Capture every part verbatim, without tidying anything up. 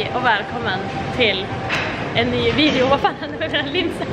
Hej och välkommen till en ny video. Vad fan hände med den här linsen?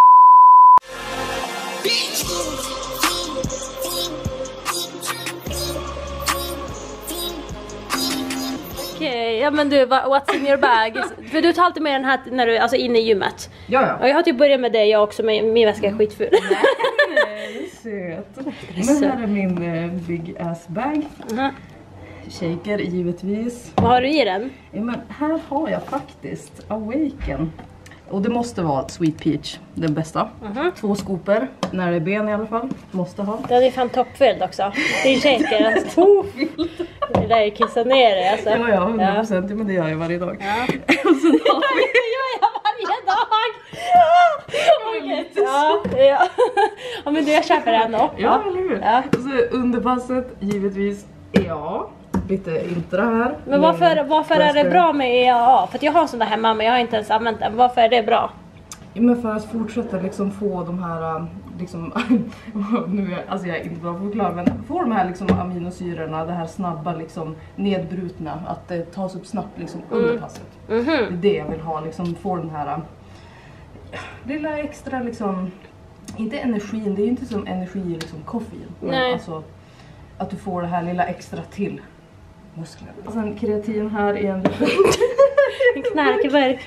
Okej, okay, ja men du, what's in your bag? För du tar alltid med den här när du är alltså, inne i gymmet. Ja, ja. Och jag har typ börjat med det jag också, men min väska är skitfull. Nej, det är söt. Men här är min uh, big ass bag. Uh-huh. Shaker givetvis. Vad har du i den? Ja, men här har jag faktiskt Awaken. Och det måste vara Sweet Peach, den bästa. Uh-huh. Två skopor, när det är ben i alla fall. Måste ha. Den är fan toppfylld också. Det är shaker. Alltså. Toppfylld. Det där är kissa ner det alltså. Ja, ja, hundra procent. Ja. Men det gör jag varje dag. Ja. Och så har vi... Det gör jag varje dag. Okay. Ja, ja. Ja, men du, jag köper den då. Ja, eller hur? Ja. Och så under passet, givetvis, ja. Lite intra här. Men varför, varför är det bra med E A A? För att jag har en sån där hemma men jag har inte ens använt den. Varför är det bra? Ja, men för att fortsätta liksom få de här liksom, nu är, alltså jag är inte bra på att förklara, men få de här liksom aminosyrorna, det här snabba liksom nedbrutna, att det tas upp snabbt liksom under mm. passet. Mm-hmm. Det är det jag vill ha, liksom få den här lilla extra liksom, inte energin, det är ju inte som energi liksom koffein. Men alltså att du får det här lilla extra till musklerna. Och sen kreatin här i en en knarkverk.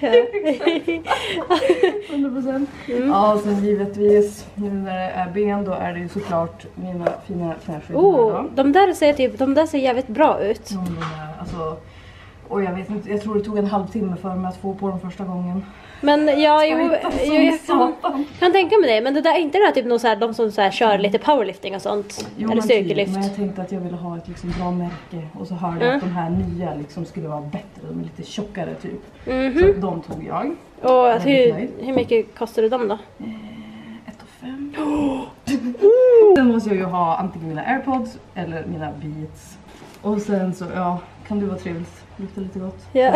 hundra procent. Mm. Ja, och sen givetvis nu när det är ben, då är det ju såklart mina fina knäskydd. Oh, de där ser typ, de där ser jävligt bra ut. De där, alltså, och jag vet inte, jag tror det tog en halvtimme för mig att få på dem första gången. Men ja, jo, jo, jag kan, kan tänka mig det. Men det där är inte det här, typ någon så här, de som så här, kör lite powerlifting och sånt. Jo, eller styrkelyft. Typ, men jag tänkte att jag ville ha ett liksom bra märke. Och så hörde jag mm. att de här nya liksom skulle vara bättre. De är lite tjockare typ. Mm-hmm. Så de tog jag. Och hur, hur mycket kostade de då? Eh, ett och fem. Oh. Sen måste jag ju ha antingen mina AirPods eller mina Beats. Och sen så, ja, kan du vara trevligt. Lukta lite gott. Ja.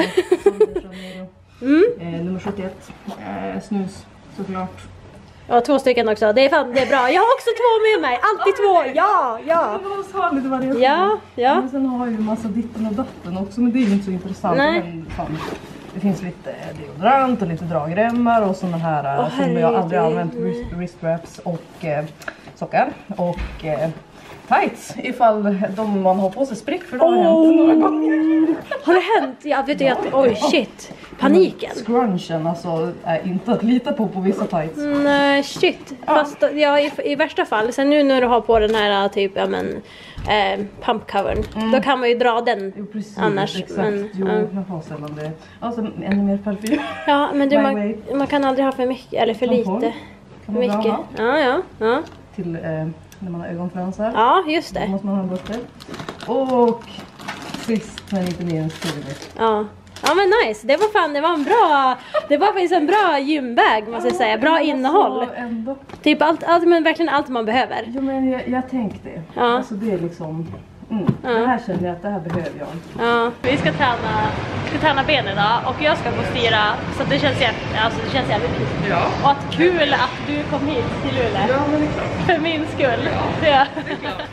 Mm. Eh, nummer sjuttioett, eh, snus såklart. Ja, två stycken också. Det är fan, det är bra. Jag har också två med mig. Alltid två. Ja, ja. Jag måste ha lite variation. Ja, ja. Men sen har jag ju en massa ditten och datten också, men det är ju inte så intressant. Nej. Men fan, det finns lite deodorant och lite dragremmar och såna här oh, som jag aldrig använt, wrist, wrist wraps och eh, sockar och eh, tights ifall de man har på sig sprick, för det har oh. hänt några gånger. Har det hänt? Jag vet ju att, oj shit, paniken. Scrunchen alltså är inte att lita på på vissa tights. Nej, shit. Ja. Fast ja, i, i värsta fall, sen nu när du har på den här typ, ja men, eh, pumpcovern, mm. då kan man ju dra den. Jo, precis, annars. Exakt, men, jo, ja. jag har sällan det. Alltså ännu mer parfym. Ja, men du, man, man kan aldrig ha för mycket, eller för Tampon. lite. Kan för mycket. Ja, ja, ja. Till eh, när man har ögonfransar. Ja, just det. Då måste man ha bort det. Och sist men inte minst tydligt. Ja. Ja men nice, det var fan, det var en bra, det var faktiskt en bra gymbag måste jag säga, bra innehåll. Ändå. Typ allt, allt, men verkligen allt man behöver. Jo men jag, jag tänkte det. Ja. Alltså det är liksom, mm, ja. det här känner jag att det här behöver jag. Ja, vi ska träna, ska träna ben idag och jag ska få styra, så det känns jävligt, alltså det känns jävligt kul. Ja. Och att kul att du kom hit till Luleå. Ja men det är klart. För min skull. Ja, ja. det är klart.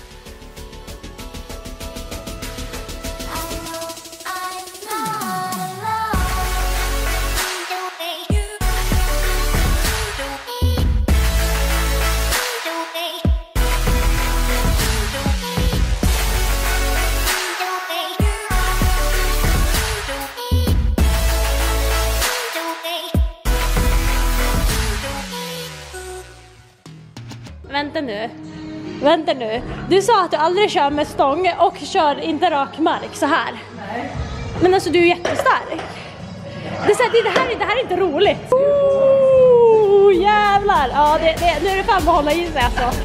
Vänta nu. Vänta nu. Du sa att du aldrig kör med stång och kör inte rak mark så här. Nej. Men alltså du är jättestark. Det är så här, det här, det här är inte roligt. Oh, jävlar. Ja, det, det, nu är det fan att hålla i sig alltså.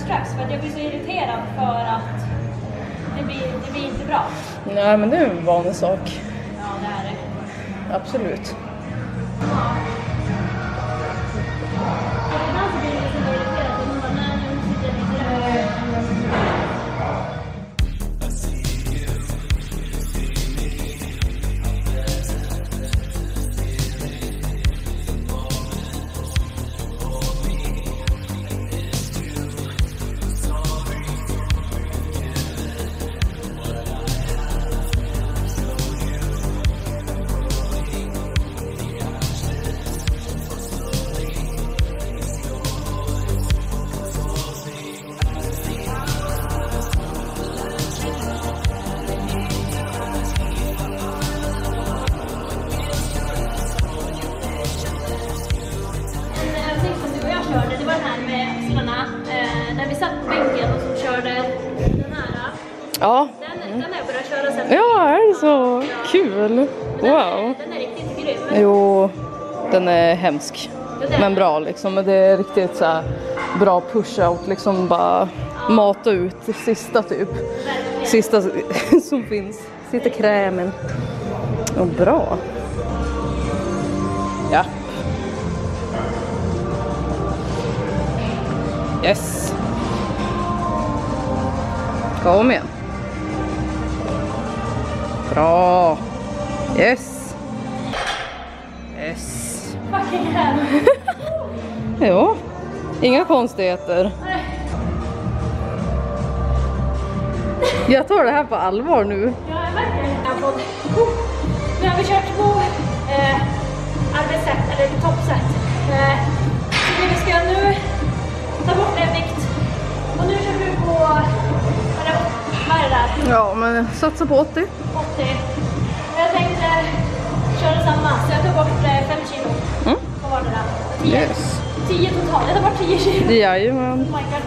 straps för att jag blir så irriterad för att det blir, det blir inte bra. Nej, men det är en vanlig sak. Ja, det är det. Absolut. Ja. Ibland så blir det så irriterad att man bara, nej, nu sitter jag inte det var den här med axlarna, eh, där vi satt på bänken och som körde den här. Ja. Den, den har jag börjat köra sen. Ja, är det så kul? Wow. Den är riktigt grym. Jo, den är hemsk. Men bra liksom. Men det är riktigt så här bra push-out. Liksom bara mata ut det sista typ. Sista som finns. Sitter krämen. Och bra. Ja. Yes. Kom igen. Bra. Yes. Yes. Fucking hell. Jo. Inga konstigheter. Jag tar det här på allvar nu. Ja, jag verkligen. Nu har vi kört två eh, arbetssätt, eller toppsätt. Eh, så det vi ska nu ta bort en vikt. Och nu kör vi på, vad är det, vad är det där? Ja, men satsa på åttio. åttio. Jag tänkte köra samma, så jag tar bort eh, fem kilo. Mm. Vad var det där? tio. Yes. tio totalt, jag tar bort tio kilo. Jajamän. Oh my god.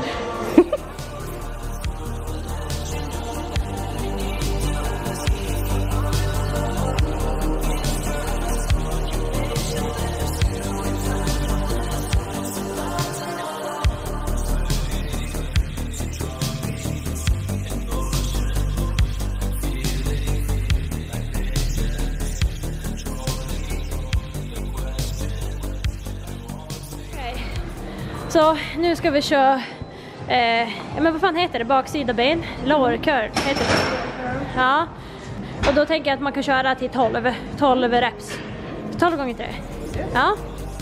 Så nu ska vi köra, eh, ja, men vad fan heter det? Baksida ben? Lower curl heter det. Ja. Och då tänker jag att man kan köra till tolv, tolv reps. tolv gånger tre. Ja.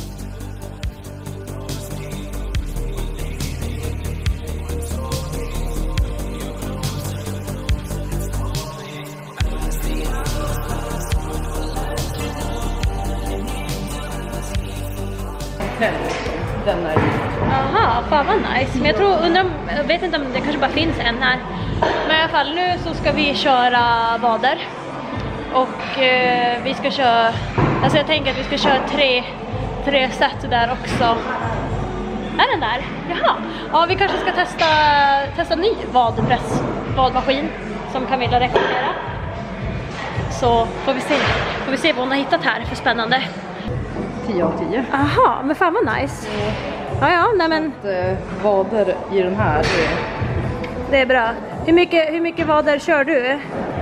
Den är Aha, fan vad nice. Men jag tror, undrar om, jag vet inte om det kanske bara finns en här. Men i alla fall nu så ska vi köra vader. Och eh, vi ska köra, alltså jag tänker att vi ska köra tre, tre set där också. Är den där? Jaha. Ja, vi kanske ska testa, testa ny vadpress, vadmaskin som Camilla rekommenderar. Så får vi se, får vi se vad hon har hittat här för spännande. tio av tio. Aha, men fan vad nice. Ja, ja, nej men Att, eh, vader i den här är det är bra. Hur mycket, hur mycket vader kör du? eh,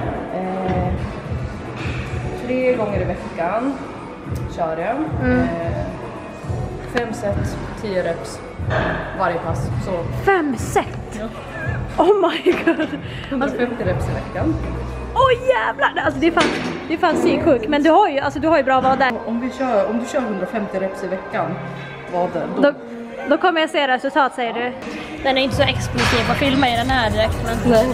tre gånger i veckan kör jag. Mm. Eh, fem set, tio reps varje pass. Så Fem set? ja. Oh my god. hundrafemtio reps i veckan. Oj oh, jävlar. Alltså det är fan, det är fan psyksjuk. Men du har ju, alltså du har ju bra vader. Om, vi kör, om du kör hundrafemtio reps i veckan, vader, då... Då, då kommer jag se resultat, säger du. Den är inte så explosiv att filma i den här direkt. Men... Nej.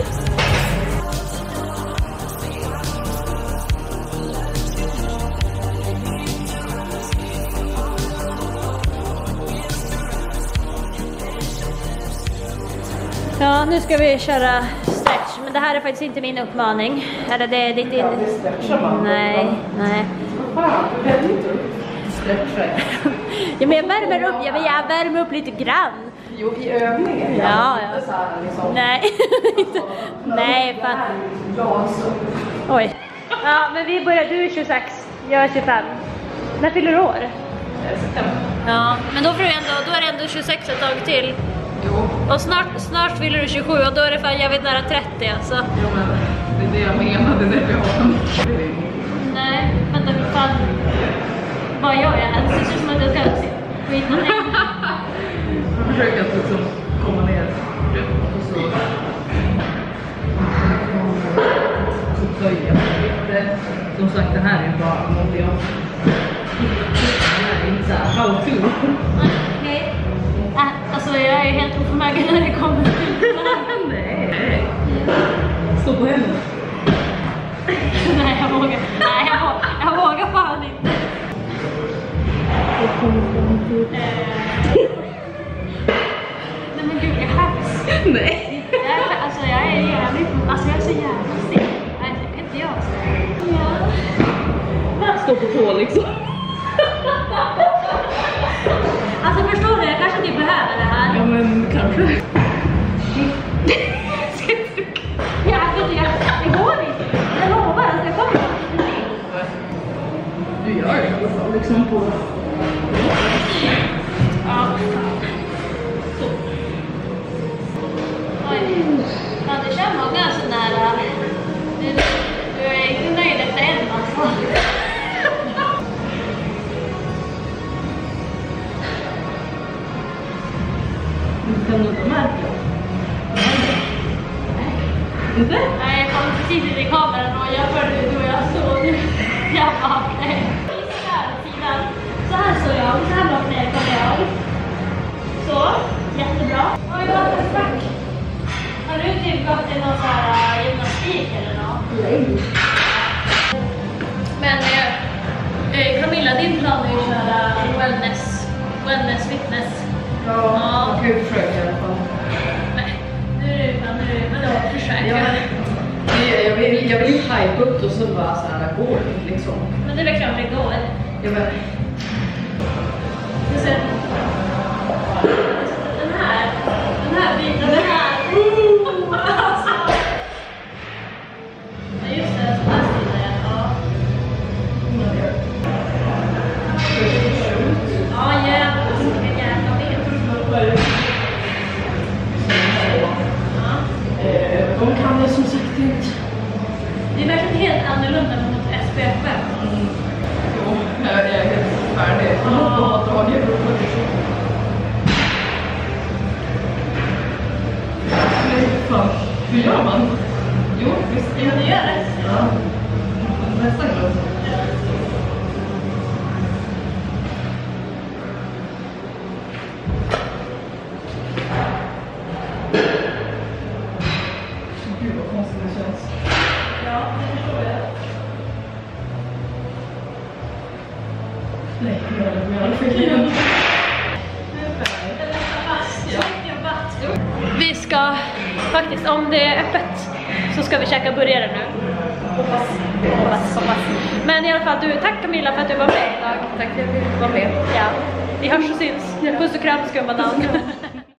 Ja, nu ska vi köra stretch. Men det här är faktiskt inte min uppmaning. Eller det är ditt in... Nej, nej. Ja, men jag värmer upp, jag, vill, jag värmer upp lite grann. Jo, i övningen. Ja, ja. Inte så här, liksom. Nej, nej, fan. Oj. Ja, men vi börjar, du är tjugosex, jag är tjugofem. När fyller du år? Ja, men då, får du ändå, då är det ändå tjugosex ett tag till. Jo. Och snart, snart fyller du tjugosju och då är det fan jävligt nära trettio alltså. Jo men det är det jag menar, det är därför jag har en. Nej, men det är fan... Vad gör jag? Det ser ut som att jag ska skita ner. Jag försöker att liksom komma ner. Och så... Så böja lite. Som sagt, det här är bara något jag... Det här är inte så här how to. Okej. Äh, alltså jag är helt oförmögen när det kommer till det här. Nej. Stå på händerna. Nej, jag vågar. Nej, jag vågar, jag vågar fan inte. Nej men gud, jag skäms. Nej. Jag är, alltså jag är jävligt, alltså jag är så jävla stel. Nej, det kan inte jag säga. Ja. Stå på tå liksom. Alltså förstår du, jag kanske inte behöver det här. Ja men kanske. Jag vet inte, jag, det går inte. Jag lovar att det kommer. Du gör det i alla fall liksom på... Ja. Oj. Ja, det känns många sådana här... Du, du är inte nöjd efter en alltså. Du kan inte märka. Inte? Nej, jag kom precis in i kameran och jag hörde du och jag stod nu. Jag bara, okej. Så här sidan. Så här står jag. Så här långt ner kommer jag. Så, jättebra. Oj, vad är det snack? Har du typ gått till någon så här uh, gymnastik eller något? Nej. Men eh, Camilla, din plan är ju att köra wellness, wellness, fitness. Ja, Ja. jag kan ju försöka i alla fall. Nej, nu är det utan, nu är det, vadå, försöka? Ja. Jag, jag vill jag vill hype upp och så bara så här går det liksom. Men det är väl klart det går. Jag vet. Du ser, den här, den här biten, den här. Oh, alltså. Ja, just det, så här stilar jag. Ja. Ja, jävlar, vilken jävla ben. De kan det som sagt inte. Det är verkligen helt annorlunda mot S P F. Mm. Jo, jag är helt färdig. Jag har dragit upp det. Men fan, hur gör man? Jo, visst. Ja, det gör det. Ja. Nästan glad. Gud vad konstigt det känns. Ja, det förstår jag. Nej, jag gör det. Jag gör det. Vi ska faktiskt, om det är öppet, så ska vi käka burgare nu. Hoppas. Hoppas, hoppas. Men i alla fall, du, tack Camilla för att du var med idag. Tack för att du var med. Ja, vi hörs och syns. Puss och kram, skumbanan.